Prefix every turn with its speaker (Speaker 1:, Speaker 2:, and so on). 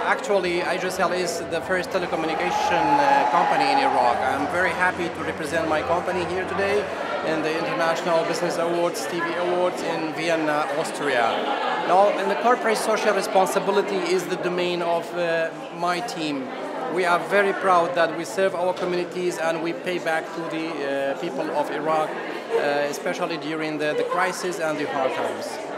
Speaker 1: Actually, Asiacell is the first telecommunication company in Iraq. I'm very happy to represent my company here today in the International Business Awards, Stevie Awards in Vienna, Austria. Now, in the corporate social responsibility is the domain of my team. We are very proud that we serve our communities and we pay back to the people of Iraq, especially during the crisis and the hard times.